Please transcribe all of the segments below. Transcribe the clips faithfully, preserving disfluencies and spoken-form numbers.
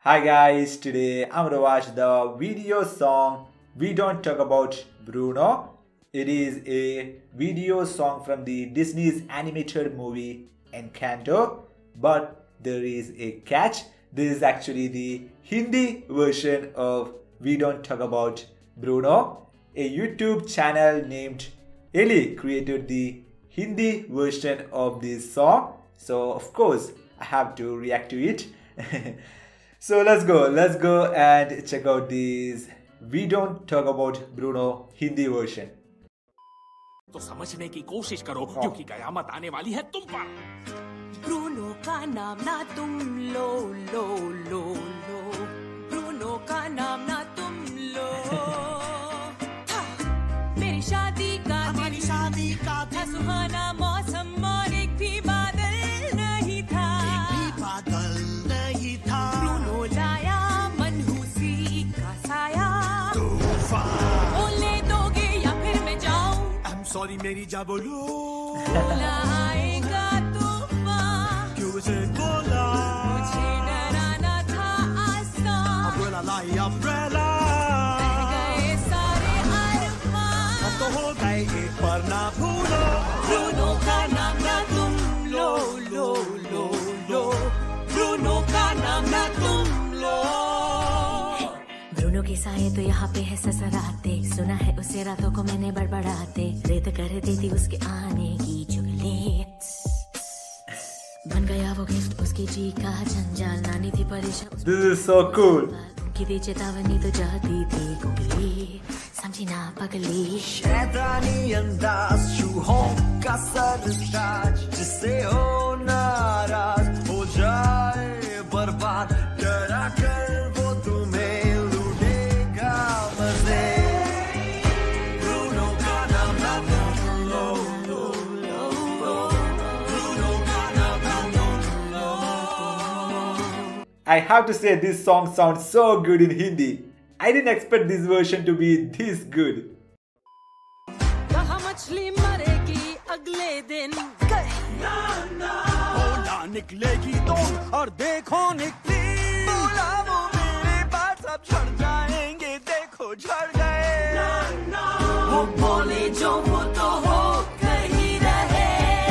Hi guys, today I'm gonna watch the video song We Don't Talk About Bruno. It is a video song from the Disney's animated movie Encanto, but there is a catch. This is actually the Hindi version of We Don't Talk About Bruno. A YouTube channel named Ellie created the Hindi version of this song, so of course I have to react to it. So let's go, let's go and check out this We Don't Talk About Bruno Hindi version. तो समझने की कोशिश करो क्योंकि कयामत आने वाली है तुम पर। ब्रूनो का नाम ना तुम लो लो लो लो, ब्रूनो का नाम ना तुम लो। मेरी शादी का हमारी शादी का था सुहाना मौसम और एक भी बादल नहीं था, एक भी बादल नहीं था। ब्रूनो लाया मनहूसी का साया तूफान। बोलने दोगे या फिर मैं जाऊं? I'm sorry मेरी जा बोलो। आएगा तूफान। क्यों उसे बोला? मुझे डराना था आसान। Umbrella लाई umbrella। बह गए सारे अरमान। अब तो हो गए एक पर ना भूलो। ब्रूनो का नाम ना तुम लो लो लो लो, ब्रूनो का नाम ना तुम लो। ब्रूनो के साए तो यहाँ पे है ससराते, सुना है उसे रातों को मैंने बड़बड़ाते, रेत कर देती उसके आने की चुगली। बन गया वो गिफ्ट उसकी जी का जंजाल, नानी थी परेशान। This is so cool. उनकी दी चेतावनी तो जाती थी गुगली, समझी ना पगली। शैतानी अंदाज चूहों का सरताज, जिससे हो नाराज हो जाए बर्बाद, डरा कर वो तुम्हें लूटेगा मजे। ब्रूनो का नाम ना तुम लो लो लो, ब्रूनो का नाम ना तुम लो। I have to say this song sounds so good in Hindi. I didn't expect this version to be this good. कहा मछली मरेगी अगले दिन गए ना ना, बोला निकलेगी तो और देखो निकली। बोला वो मेरे पास अब झड़ जाएंगे, देखो झड़ गए ना ना। वो बोले जो वो तो हो कहीं रहे,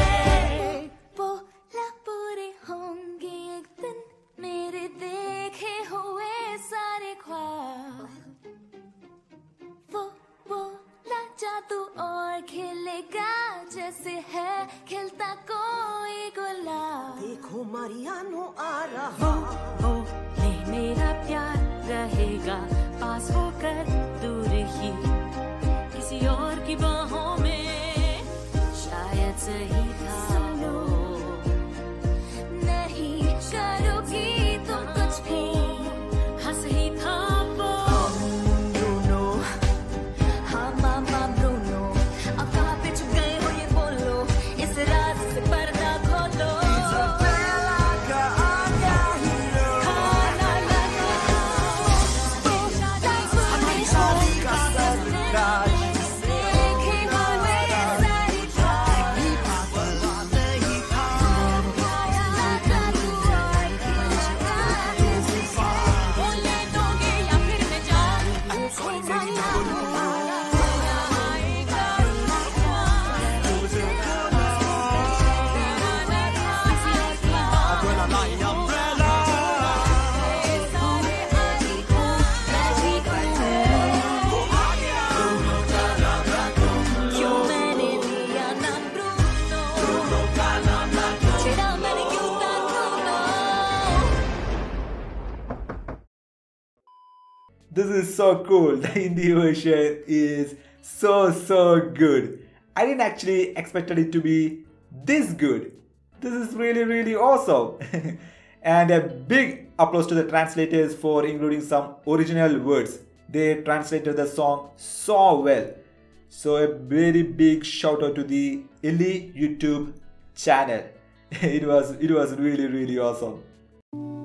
बोला पूरे होंगे एक दिन मेरे देखे हुए सारे ख्वाब। वो बोला जादू और खेलेगा जैसे है खिलता कोई गुलाब। देखो मारियानो आ रहा, वो ले मेरा प्यार रहेगा पास होकर दूर ही, किसी और की बाहों में शायद सही था। सुनो नहीं करोगी तो कुछ भी, हंस ही था वो। ब्रूनो हाँ मामा ब्रूनो, अब कहाँ पे छुप गए हो ये बोलो, इस राज से पर्दा खोलो। इज़ाबेला का आया हीरो, खाना लगा हमारी शादी का सरताज, देखे हुए सारी ख्वाब। एक भी बादल नहीं था, आया लगा तू और तूफान। बोलने दोगे या फिर मैं जाऊं? I'm sorry मेरी जा बोलो। आएगा तूफान। मुझे बोला डराना था आसान। Umbrella लाई umbrella। सारे अरमान मैं भी कहूं। वो आ गया। ब्रूनो का नाम ना तुम लो। क्यों मैंने लिया नाम ब्रूनो? ब्रूनो का नाम ना तुम। छेड़ा मैंने क्यों था Bruno? This is so cool. The Hindi version is so so good. I didn't actually expected it to be this good. This is really really awesome. And a big applause to the translators for including some original words. They translated the song so well. So a very big shout out to the Ellie YouTube channel. It was it was really really awesome.